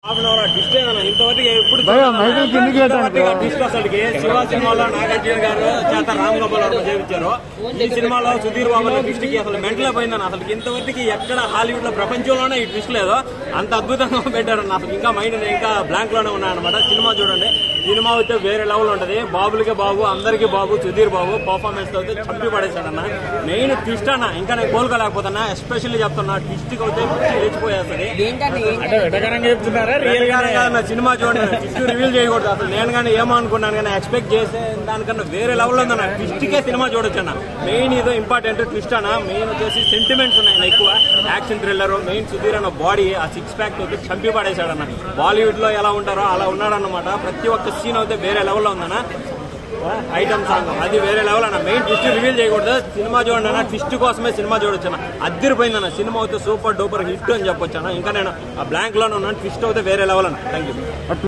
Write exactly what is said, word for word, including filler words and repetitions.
ఇంతవరకు ఎప్పుడు ట్విస్ట్ అసలుకి శివ సినిమాలో నాగార్జున గారు చేత రామ్ గోపాల్ వర్మ చేయించారు. ఈ సినిమాలో సుధీర్ బాబు ట్విస్ట్ కి అసలు మెంటల్ పోయిందని అసలు ఇంతవరకు ఎక్కడ హాలీవుడ్ లో ప్రపంచంలోనే ఈ ట్విస్ట్ లేదు. అంత అద్భుతంగా పెట్టారన్న అసలు ఇంకా మైండ్ ఇంకా బ్లాంక్ లోనే ఉన్నాయన్నమాట. సినిమా చూడండి, సినిమా అయితే వేరే లెవెల్ ఉంటది. బాబులకే బాబు, అందరికీ బాబు, సుధీర్ బాబు పర్ఫార్మెన్స్ అయితే చంపి పడేశాడన్న. మెయిన్ ట్విస్ట్ అన్న ఇంకా నేను కోలుకోలేకపోతున్నా. ఎస్పెషల్లీ చెప్తున్నా, ట్విస్ట్ కి అయితే లేచిపోయేస్తుంది. సినిమా చూడండి, ట్విస్ట్ రివీల్ చేయకూడదు అసలు. నేను కానీ ఏమో అనుకున్నాను కానీ ఎక్స్పెక్ట్ చేసే దానికన్నా వేరే లెవెల్ ఉందన్న. ట్విస్ట్ కే సినిమా చూడొచ్చు అన్న. మెయిన్ ఇదో ఇంపార్టెంట్ ట్విస్ట్ అన్న. మెయిన్ వచ్చేసి సెంటిమెంట్స్ ఉన్నాయి ఎక్కువ. యాక్షన్ థ్రిల్లర్, మెయిన్ సుధీర్ అన్న బాడీ ఆ సిక్స్ ప్యాక్ అయితే చంపి పడేశాడన్న. బాలీవుడ్ లో ఎలా ఉంటారో అలా ఉన్నాడన్నమాట. ప్రతి ఒక్క సీన్ అయితే వేరే లెవెల్లో ఉందన్న. ఐటమ్ సాంగ్ అది వేరే లెవెల్ అన్న. మెయిన్ ట్విస్ట్ రివీల్ చేయకూడదు. సినిమా చూడండి అన్న, ట్విస్ట్ కోసమే సినిమా చూడొచ్చు అన్న. అద్దరిపోయిందన్న సినిమా అయితే సూపర్ డూపర్ హిట్ అని చెప్పొచ్చు అన్న. ఇంకా నేను ఆ బ్లాంక్ లోనే ఉన్నాను. ట్విస్ట్ అయితే వేరే లెవెల్ అన్న. Thank you.